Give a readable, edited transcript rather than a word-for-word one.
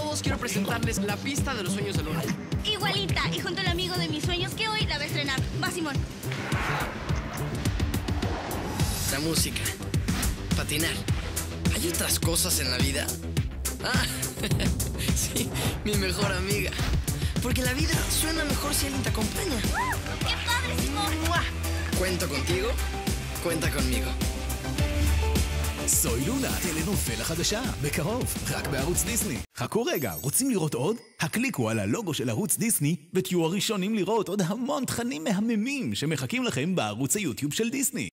todos quiero presentarles la pista de los sueños de Luna. Igualita, y junto al amigo de mis sueños que hoy la va a estrenar. Va, Simón. La música, patinar. ¿Hay otras cosas en la vida? Ah, sí, mi mejor amiga. Porque la vida suena mejor si alguien te acompaña. ¡Qué padre, Simón! Cuento contigo, cuenta conmigo. סוי לונה, טלנופלה חדשה, בקרוב, רק בערוץ דיסני. חכו רגע, רוצים לראות עוד? הקליקו על הלוגו של ערוץ דיסני ותהיו הראשונים לראות עוד המון תכנים מהממים שמחכים לכם בערוץ היוטיוב של דיסני.